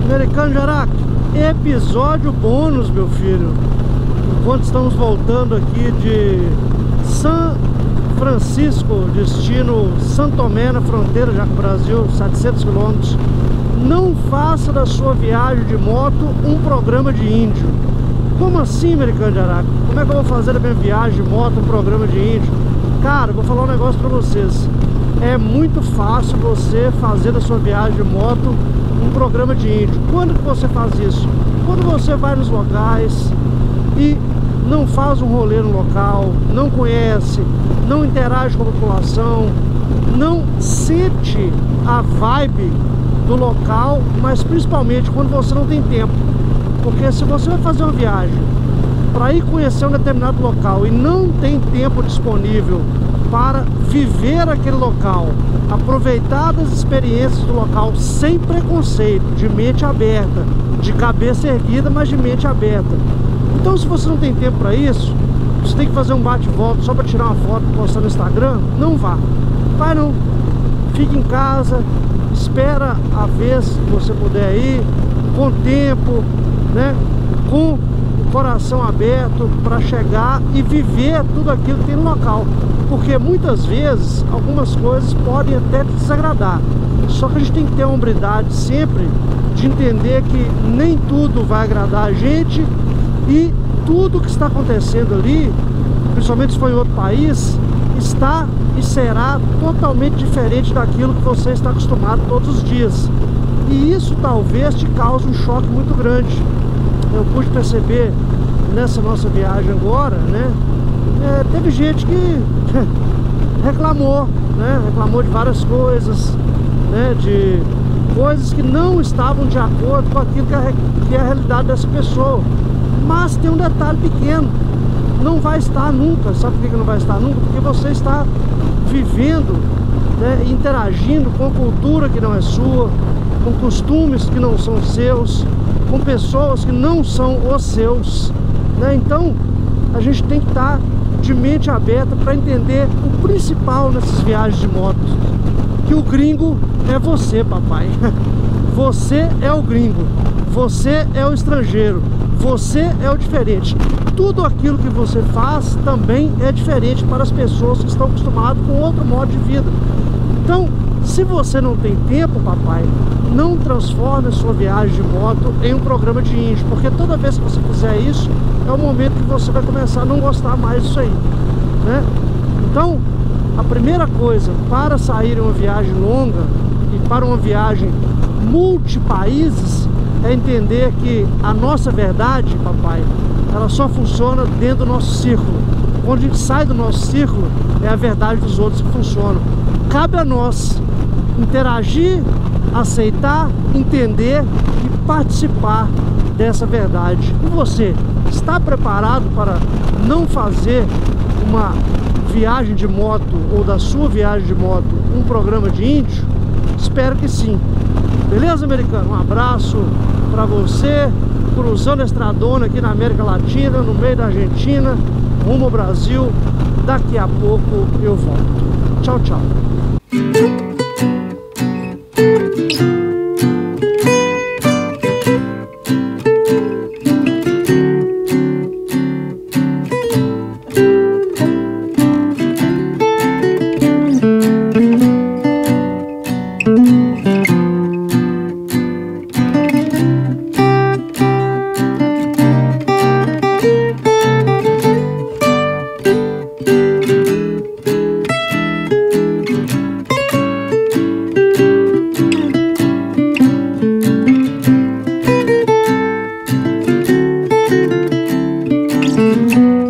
Americano Jarac, episódio bônus, meu filho. Enquanto estamos voltando aqui de São Francisco, destino Santo Tomé, na fronteira já com o Brasil, 700 quilômetros. Não faça da sua viagem de moto um programa de índio. Como assim, Americano Jarac? Como é que eu vou fazer da minha viagem de moto um programa de índio? Cara, vou falar um negócio pra vocês. É muito fácil você fazer da sua viagem de moto um programa de índio. Quando que você faz isso? Quando você vai nos locais e não faz um rolê no local, não conhece, não interage com a população, não sente a vibe do local, mas principalmente quando você não tem tempo. Porque se você vai fazer uma viagem para ir conhecer um determinado local e não tem tempo disponível para viver aquele local, aproveitar das experiências do local sem preconceito, de mente aberta, de cabeça erguida, mas de mente aberta. Então, se você não tem tempo para isso, você tem que fazer um bate-volta só para tirar uma foto e postar no Instagram, não vá. Vai não. Fique em casa, espera a vez que você puder ir, com tempo, né? Com o coração aberto para chegar e viver tudo aquilo que tem no local. Porque muitas vezes algumas coisas podem até te desagradar. Só que a gente tem que ter a hombridade sempre de entender que nem tudo vai agradar a gente e tudo que está acontecendo ali, principalmente se for em outro país, está e será totalmente diferente daquilo que você está acostumado todos os dias. E isso talvez te cause um choque muito grande. Eu pude perceber nessa nossa viagem agora, né? Teve gente que reclamou, né? Reclamou de várias coisas, né? De coisas que não estavam de acordo com aquilo que é a realidade dessa pessoa. Mas tem um detalhe pequeno: não vai estar nunca. Sabe por que não vai estar nunca? Porque você está vivendo, né? Interagindo com cultura que não é sua, com costumes que não são seus, com pessoas que não são os seus, né? Então a gente tem que estar de mente aberta para entender o principal nessas viagens de moto, que o gringo é você, papai. Você é o gringo, você é o estrangeiro, você é o diferente. Tudo aquilo que você faz também é diferente para as pessoas que estão acostumadas com outro modo de vida. Então, se você não tem tempo, papai, não transforme a sua viagem de moto em um programa de índio, porque toda vez que você fizer isso, é o momento que você vai começar a não gostar mais disso aí, né? Então, a primeira coisa para sair em uma viagem longa e para uma viagem multipaíses é entender que a nossa verdade, papai, ela só funciona dentro do nosso círculo. Quando a gente sai do nosso círculo, é a verdade dos outros que funciona. Cabe a nós interagir, aceitar, entender e participar dessa verdade. E você, está preparado para não fazer uma viagem de moto, ou da sua viagem de moto, um programa de índio? Espero que sim. Beleza, americano? Um abraço para você, cruzando a estradona aqui na América Latina, no meio da Argentina, rumo ao Brasil. Daqui a pouco eu volto. Tchau, tchau. Música